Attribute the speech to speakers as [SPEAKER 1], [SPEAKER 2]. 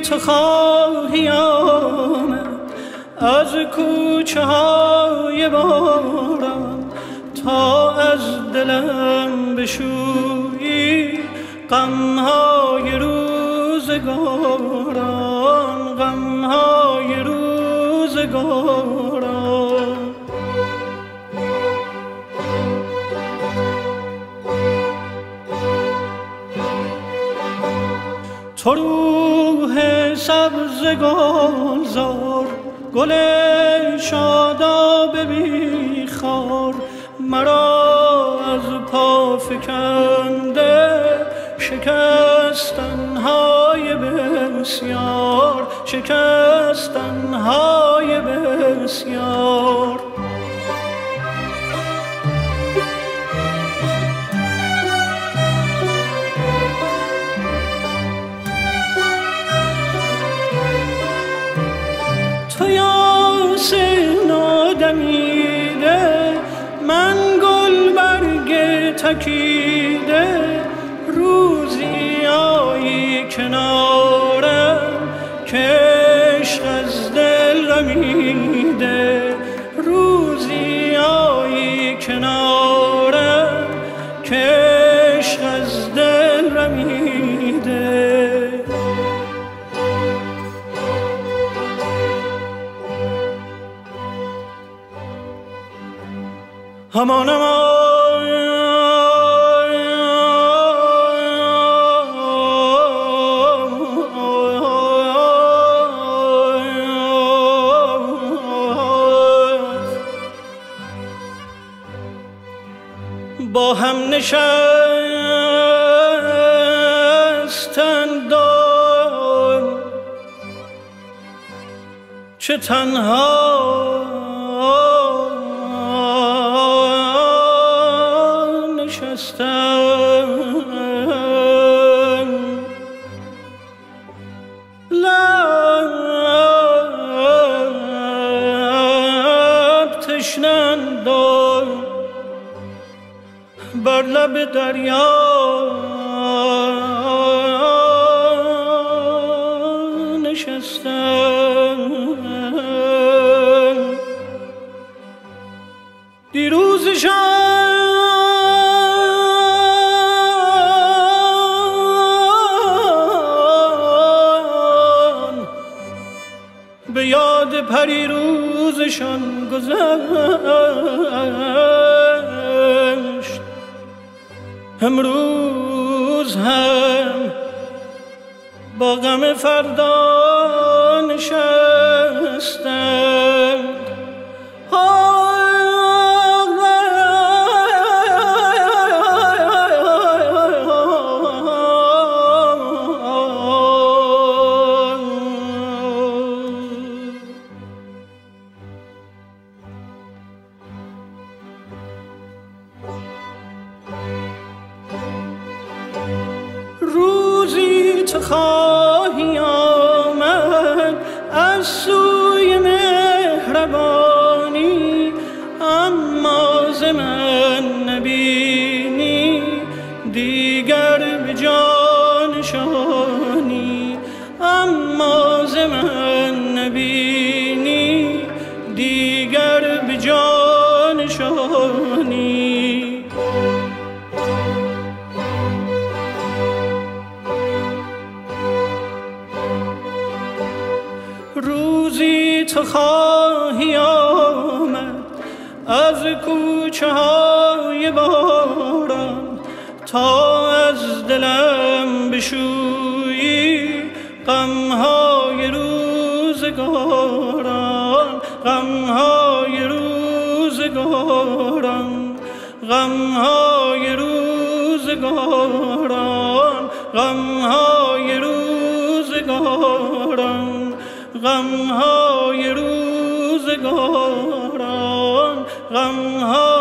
[SPEAKER 1] تو خواهی آمد از کوچه های باران تا از دلم بشویی غمهای روزگاران، غمهای روزگاران. تو روح سبز گلزار، گل شاداب بی خار، مرا از پا فکنده شکستن‌های بسیار، شکستن‌های بسیار. تو یاسین آدمیده، من گل برگ تکیده، روزی آیی کنارم که عشق از دل رمیده، روزی آیی کنارم که عشق از دل رمیده. همانم با هم نشستند چه تنها نشستند، لب تشنند بر لب دریا نشستند. دیروزشان به یاد پریروزشان گذشت، امروز هم با غم فردا نشستند. روزی تو خواهی آمد از سوی مهربانی، اما ز من نبینی دیگر به جانشانی، اما ز من نبینی دیگر به جانشانی. روزی تو خواهی آمد از کوچه های باران تا از دلم بشویی غمهای روزگاران، غمهای روزگاران، غمهای روزگاران، غمهای روزگاران، غمهای روزگاران، غمهای